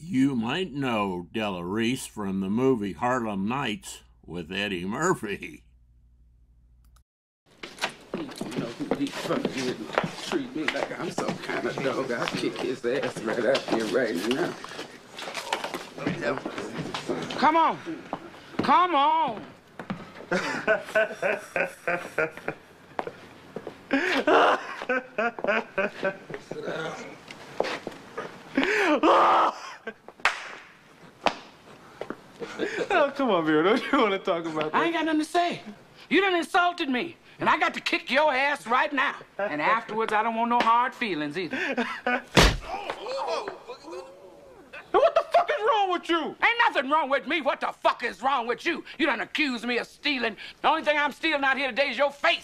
You might know Della Reese from the movie Harlem Nights with Eddie Murphy. You know who these fuckers treat me like I'm some kind of dog. I'll kick his ass right out here right now. Come on. Come on. Sit down. Oh, come on, Vera. Don't you want to talk about that? I ain't got nothing to say. You done insulted me, and I got to kick your ass right now. And afterwards, I don't want no hard feelings either. What the fuck is wrong with you? Ain't nothing wrong with me. What the fuck is wrong with you? You done accused me of stealing. The only thing I'm stealing out here today is your face.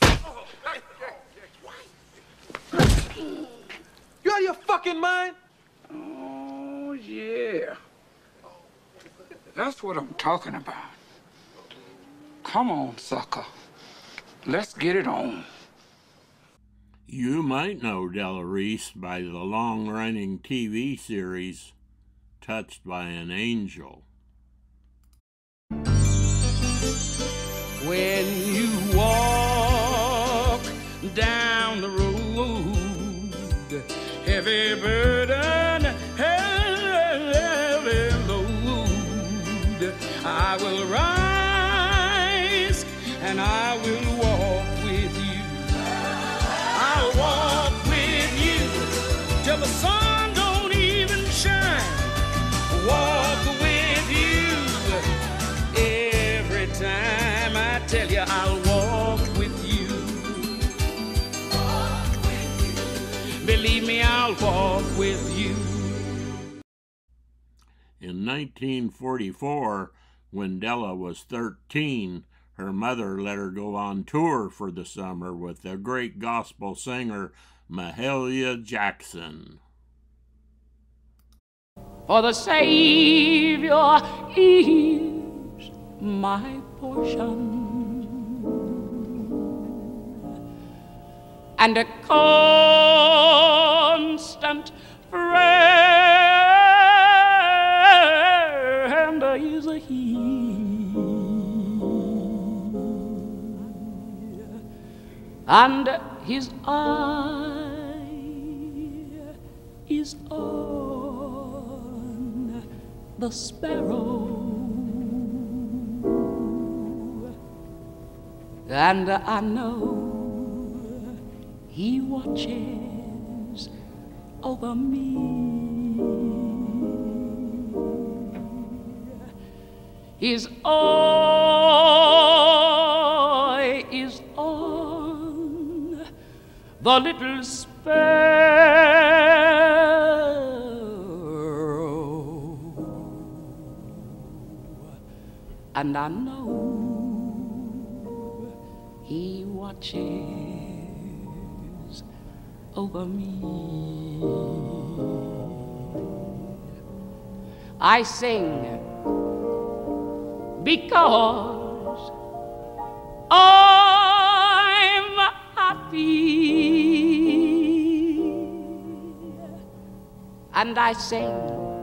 You out of your fucking mind? Oh, yeah. That's what I'm talking about. Come on, sucker. Let's get it on. You might know Della Reese by the long-running TV series Touched by an Angel. When you walk down the road, heavy burden, heavy load, I will rise and I will walk with you. I'll walk with you till the sun don't even shine. Walk with you every time. I tell you, I'll walk with you. Walk with you. Believe me, I'll walk with you. In 1944, when Della was 13, her mother let her go on tour for the summer with the great gospel singer Mahalia Jackson. For the Savior is my portion, and a constant friend is He, and His eye is on the sparrow, and I know He watches over me. His eye is on the little sparrow, and I know He watches over me. I sing because I'm happy, and I sing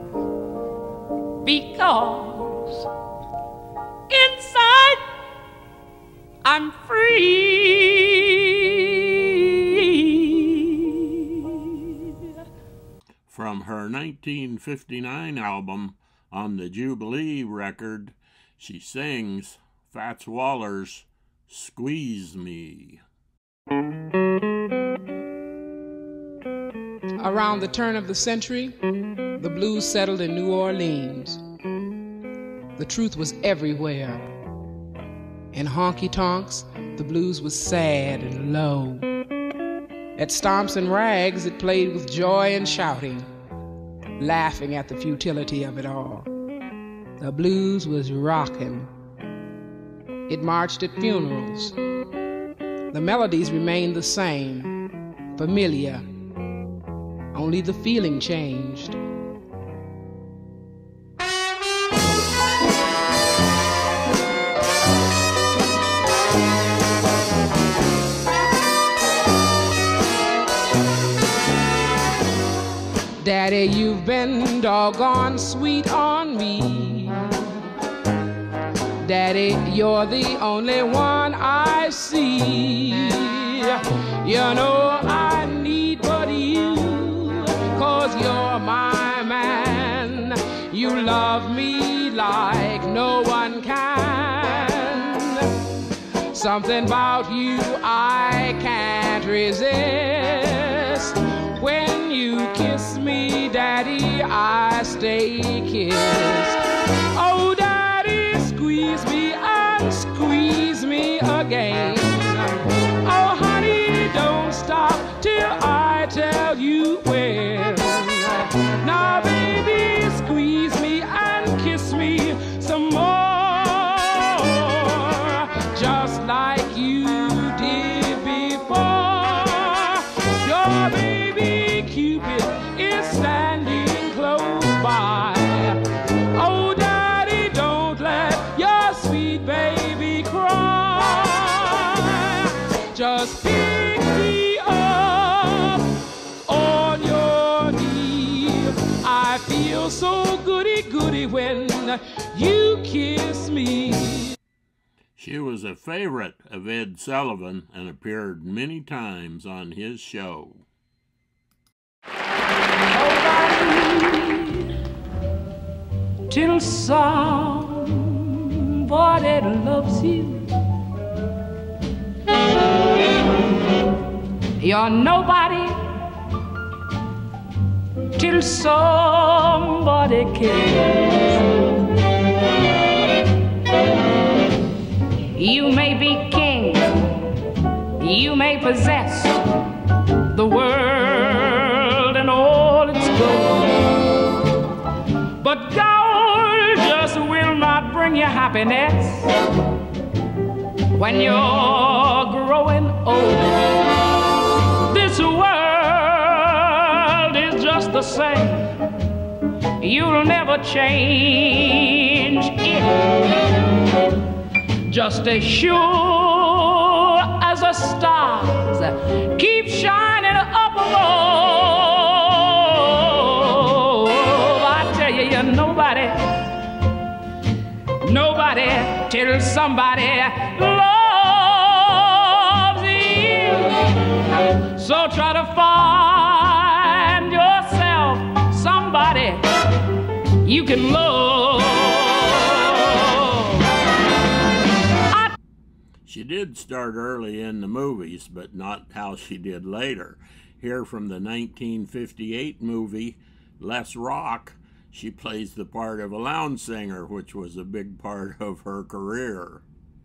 because inside I'm free. From her 1959 album on the Jubilee record, she sings Fats Waller's Squeeze Me. Around the turn of the century, the blues settled in New Orleans. The truth was everywhere. In honky-tonks, the blues was sad and low. At Stomps and Rags, it played with joy and shouting, laughing at the futility of it all. The blues was rockin'. It marched at funerals. The melodies remained the same, familiar. Only the feeling changed. Daddy say you've been doggone sweet on me. Daddy, you're the only one I see. You know I need but you, 'cause you're my man. You love me like no one can. Something about you I can't resist. When you kiss me, Daddy, I stay kissed. Oh, Daddy, squeeze me and squeeze me again. Oh, honey, don't stop till I tell you when. Now, baby, squeeze me and kiss me some more, just like you did before. Your baby Cupid is standing close by. Oh, Daddy, don't let your sweet baby cry. Just pick me up on your knee. I feel so goody-goody when you kiss me. She was a favorite of Ed Sullivan and appeared many times on his show. Till somebody loves you. You're nobody till somebody cares. You may be king, you may possess the world and all its gold, but gold just will not bring you happiness when you're growing old. This world is just the same. You'll never change it. Just as sure as the stars keep shining up above. I tell you, you're nobody, nobody till somebody loves you. So try to find yourself somebody you can love. She did start early in the movies, but not how she did later. Here from the 1958 movie, Les Rock, she plays the part of a lounge singer, which was a big part of her career.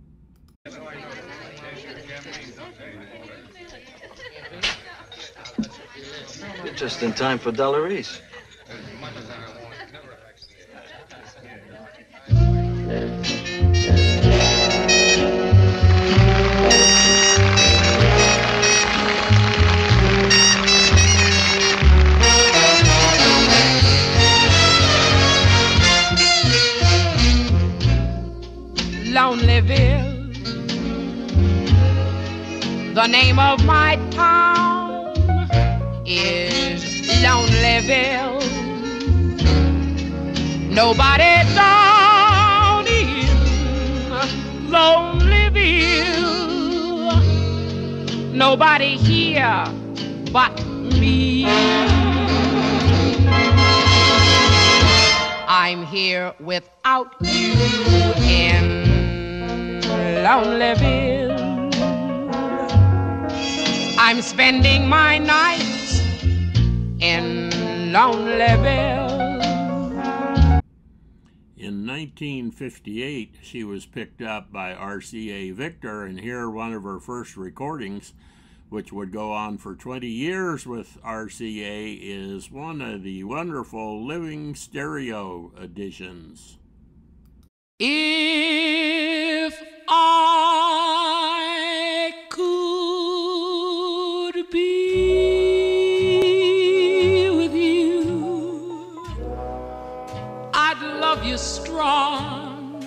You're just in time for Della Reese. Lonelyville, the name of my town is Lonelyville. Nobody down in Lonelyville, nobody here but me. I'm here without you in Lonelyville. I'm spending my nights in Lonelyville. In 1958, she was picked up by RCA Victor, and here one of her first recordings, which would go on for 20 years with RCA, is one of the wonderful living stereo editions. If I could be with you, I'd love you strong.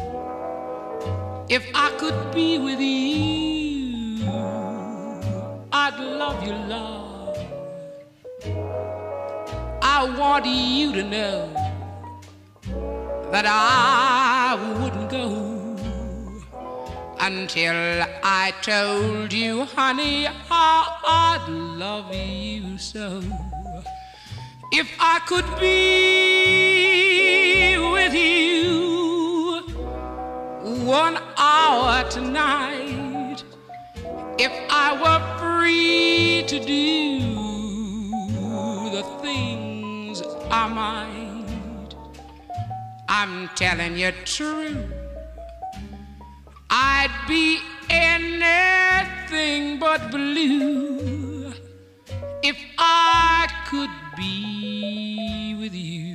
If I could be with you, I'd love you, love. I I want you to know that I wouldn't go until I told you, honey, how I'd love you so. If I could be with you 1 hour tonight, if I were free to do the things I might, I'm telling you true, I'd be anything but blue if I could be with you.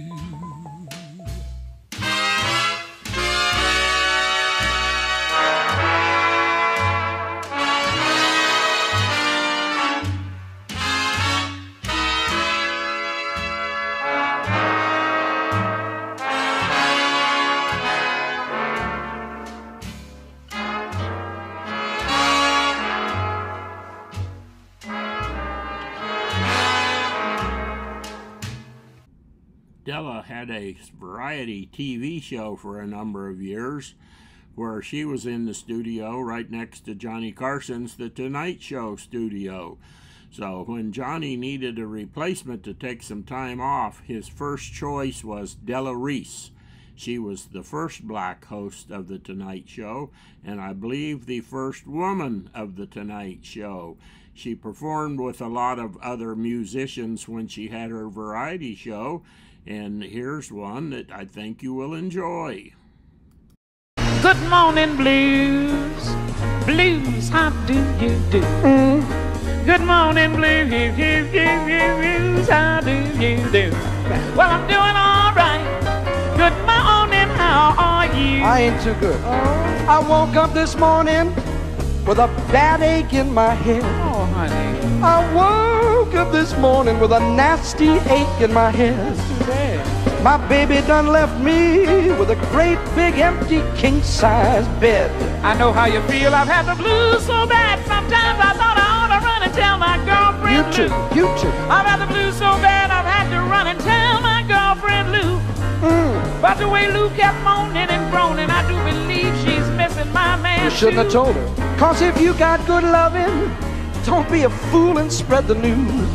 Della had a variety TV show for a number of years where she was in the studio right next to Johnny Carson's The Tonight Show studio. So when Johnny needed a replacement to take some time off, his first choice was Della Reese. She was the first black host of The Tonight Show, and I believe the first woman of The Tonight Show. She performed with a lot of other musicians when she had her variety show, and here's one that I think you will enjoy. Good morning, blues. Blues, how do you do? Good morning, blues. How do you do? Well, I'm doing all right. Good morning, how are you? I ain't too good. I woke up this morning with a bad ache in my head. Oh, honey. I woke up this morning with a nasty ache in my head. Too bad. My baby done left me with a great big empty king-size bed. I know how you feel. I've had the blues so bad. Sometimes I thought I ought to run and tell my girlfriend You too, Lou. you too. I've had the blues so bad I've had to run and tell my girlfriend Lou. But the way Lou kept moaning and groaning, I do believe she's missing my man. You shouldn't have told her. 'Cause if you got good loving, don't be a fool and spread the news.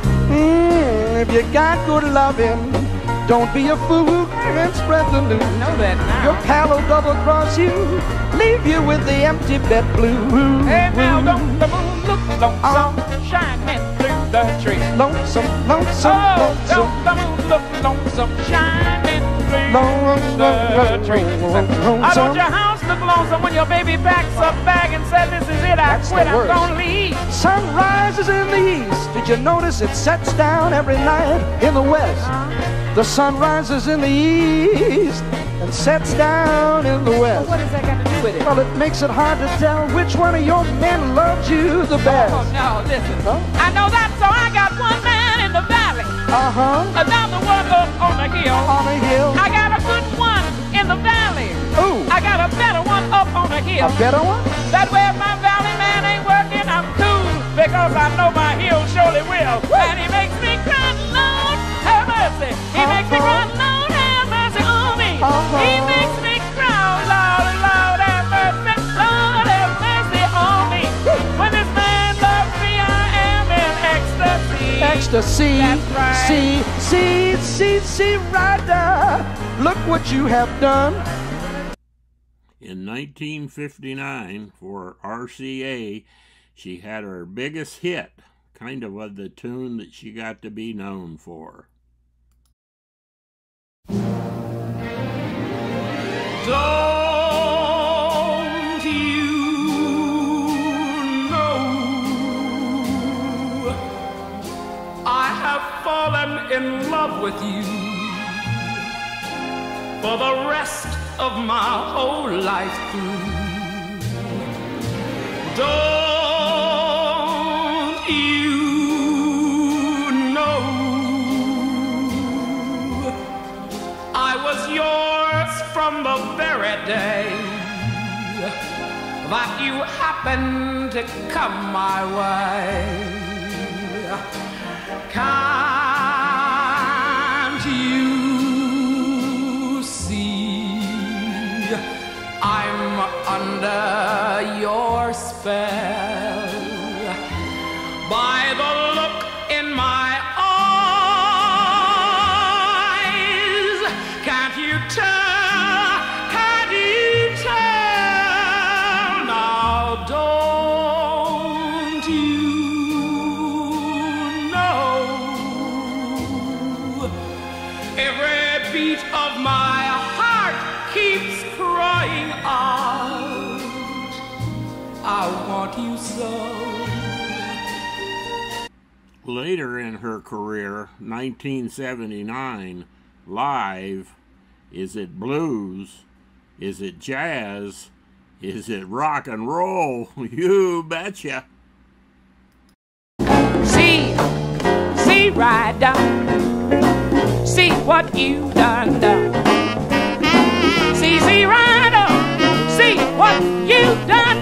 If you got good loving, don't be a fool and spread the news. I know that now. Your pal will double cross you, leave you with the empty bed blue. Hey, now don't the moon look lonesome, shining through the trees? Lonesome, lonesome, Oh, lonesome. don't the moon look lonesome, shining through Lonesome, the trees? lonesome. I want your house look lonesome when your baby packs up bag and said, this is it, I That's quit, the I'm worst. gonna leave. Sun rises in the east. Did you notice it sets down every night in the west? The sun rises in the east and sets down in the west. What has that got to do with it? Well, it makes it hard to tell which one of your men loves you the best. Oh, no, listen. Huh? I know that, so I got one man in the valley, another one up on the hill. On a hill. I got a good one in the valley. Ooh, I got a better one up on the hill. a better one? That way if my valley man ain't working, I'm cool, because I know my hill surely will. And he makes me cry, Lord, have mercy. He makes me cry, Lord, have mercy on me. He makes me cry, Lord, Lord, have mercy. Lord, have mercy on me. When this man loves me, I am in ecstasy. Ecstasy. That's right. See, rider. Look what you have done. In 1959, for RCA, she had her biggest hit, kind of the tune that she got to be known for. Don't you know I have fallen in love with you for the rest of my whole life through. Don't you know I was yours from the very day that you happened to come my way? Can't under your spell. By the look in my eyes, can't you tell? Can't you tell? Now don't you know? Every beat of my heart keeps crying out, I want you so. Later in her career, 1979, live, is it blues? Is it jazz? Is it rock and roll? You betcha. See right down. See what you done. See right up. See what you done.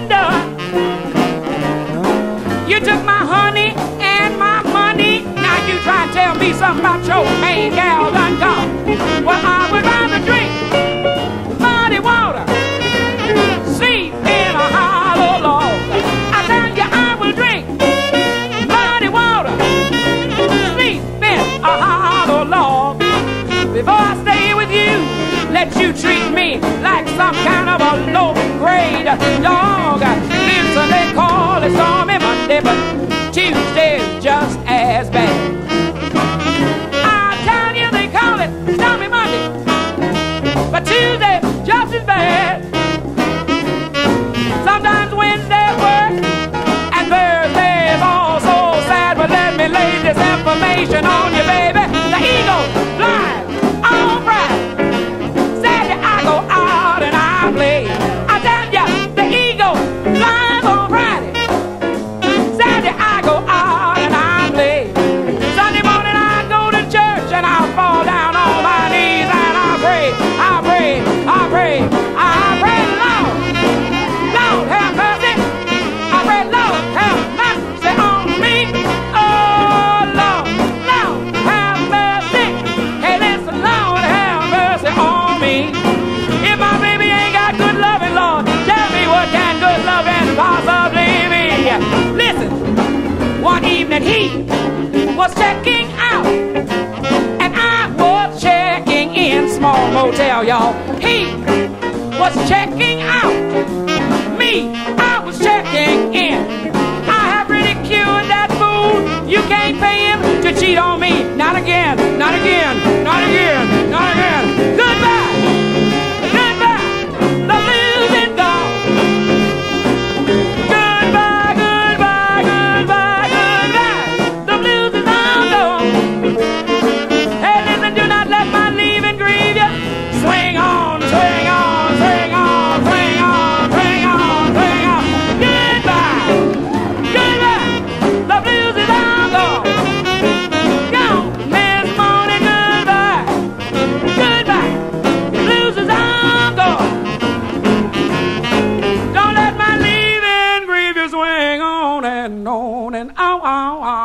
You took my honey and my money. Now you try and tell me something about your main gal done gone. Well, I would rather drink muddy water, sleep in a hollow log. I tell you, I will drink muddy water, sleep in a hollow log. Before I stay with you, let you treat me like some kind of a low-grade dog. Listen, they call it stormy Monday, but Tuesday's just as bad. I tell you, they call it stormy Monday, but Tuesday's just as bad. Sometimes Wednesday works, and Thursday is also sad. But let me lay this information on you, baby. The eagle flies on Friday. Saturday I go out and I play. I tell ya, the eagle flies on Friday. Saturday I go out and I play. Sunday morning I go to church and I'll fall down on my knees and I pray, I pray, I pray, I pray, Lord, Lord have mercy. I pray, Lord have mercy on me. Oh Lord, Lord have mercy. Hey listen, Lord have mercy on me. If my baby ain't got good loving, Lord, tell me what can good loving possibly be. Listen, one evening he was checking out and I was checking in. Small motel, y'all. He was checking out. Me, I was checking in. I have ridiculed that fool. You can't pay him to cheat on me. Not again, not again, not again, not again. Goodbye, goodbye. The blues is gone. Goodbye, goodbye, goodbye, goodbye. The blues is all gone. Hey, listen, do not let my leaving grieve you. Swing on, swing on, swing on, swing on, swing on, swing on. Goodbye, goodbye. The blues is all gone. Gone this morning, goodbye, goodbye. The blues is all gone. Don't let my leaving grieve you. Swing on and on and ow, ow, ow.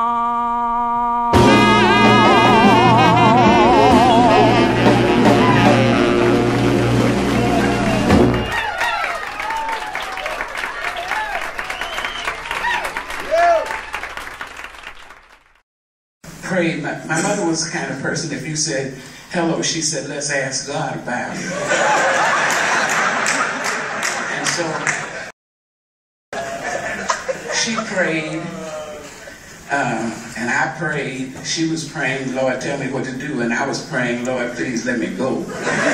Prayed. My mother was the kind of person, if you said hello, she said, let's ask God about it. And so she prayed, and I prayed. She was praying, Lord, tell me what to do, and I was praying, Lord, please let me go.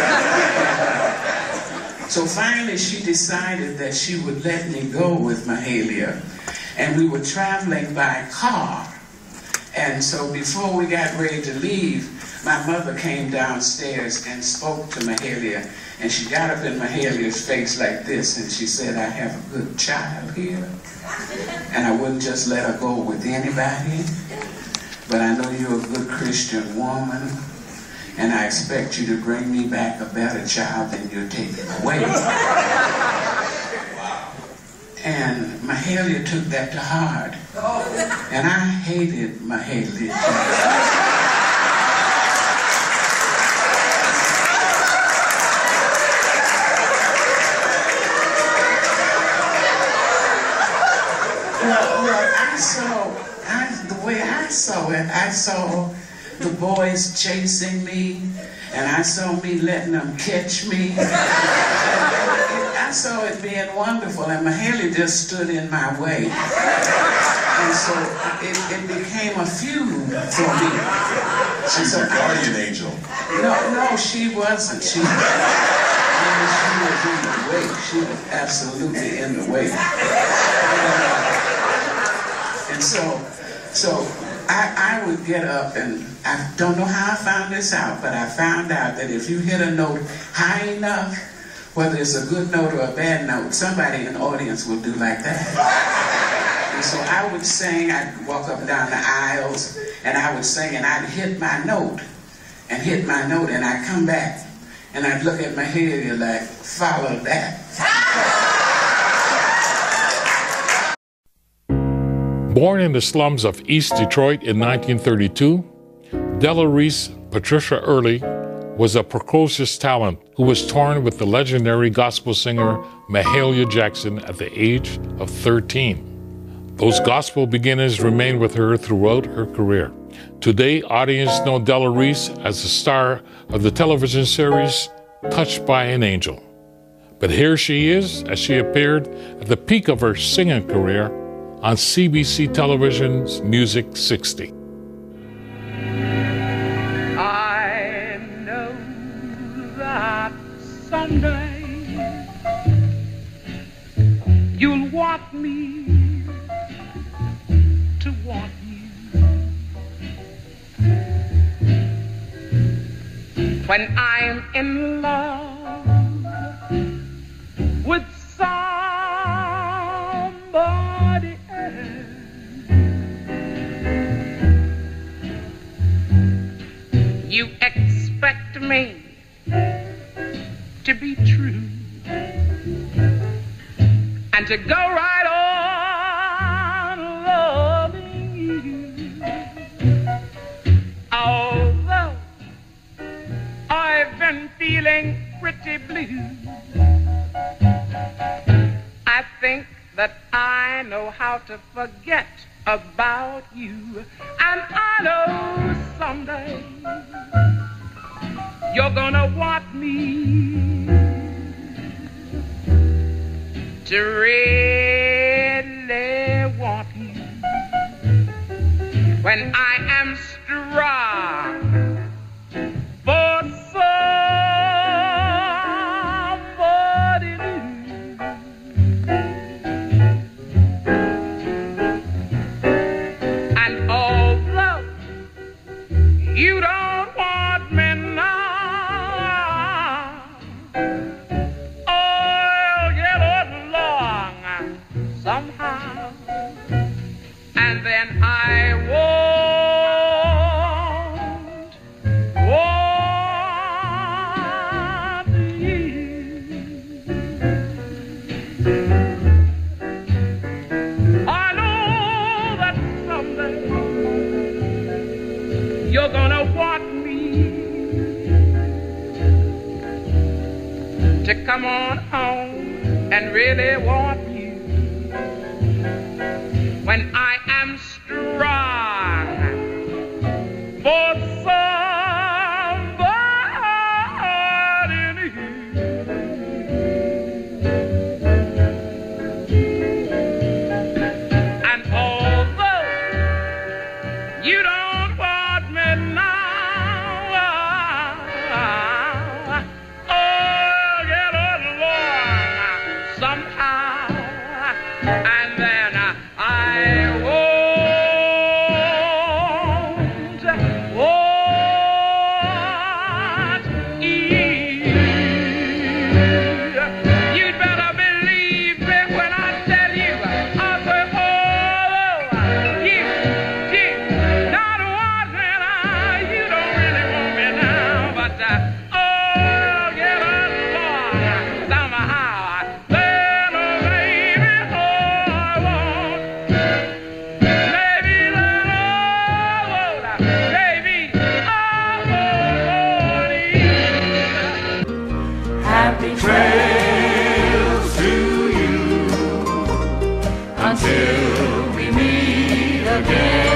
So finally she decided that she would let me go with Mahalia, and we were traveling by car. And so before we got ready to leave, my mother came downstairs and spoke to Mahalia, and she got up in Mahalia's face like this, and she said, I have a good child here, and I wouldn't just let her go with anybody, but I know you're a good Christian woman, and I expect you to bring me back a better child than you're taking away. And Mahalia took that to heart. And I hated Mahalia. The way I saw it, I saw the boys chasing me, and I saw me letting them catch me. I saw it being wonderful, and Mahalia just stood in my way. And so it became a feud for me. She's a guardian angel. No, she wasn't. She was in the way. She was absolutely in the way. And so I would get up, and I don't know how I found this out, but I found out that if you hit a note high enough, whether it's a good note or a bad note, somebody in the audience will do like that. And so I would sing, I'd walk up and down the aisles, and I would sing, and I'd hit my note, and I'd come back, and I'd look at Mahalia like, follow that. Born in the slums of East Detroit in 1932, Della Reese Patricia Early was a precocious talent who was torn with the legendary gospel singer Mahalia Jackson at the age of 13. Those gospel beginnings remained with her throughout her career. Today, audience know Della Reese as the star of the television series Touched by an Angel. But here she is, as she appeared at the peak of her singing career on CBC Television's Music 60. I know that someday you'll want me to want you. When I'm in love with somebody else, you expect me to be true and to go right on loving you. Although I've been feeling pretty blue, I think that I know how to forget about you. And I know someday you're gonna want me to really want you. When I am strong for somebody new, and although you don't want me now, I'll get along somehow, and then I won't want you. I know that someday you're gonna want me to come on home and really want you. When I am strong for somebody new, and although you don't want me now, I'll get along somehow, and then I won't want you. You'd better believe me when I tell you, I'll say, although you did not want me now, you don't really want me now, but I'll get along somehow. Then, oh, baby, oh, I won't. Maybe then, oh, baby, I won't want you. Happy trails to you until we meet again.